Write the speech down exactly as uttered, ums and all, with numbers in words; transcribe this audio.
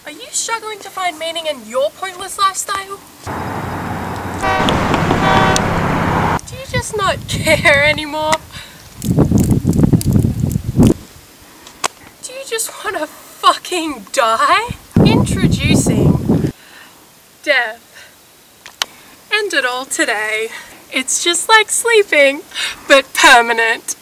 Are you struggling to find meaning in your pointless lifestyle? Do you just not care anymore? Do you just want to fucking die? Introducing death. End it all today. It's just like sleeping, but permanent.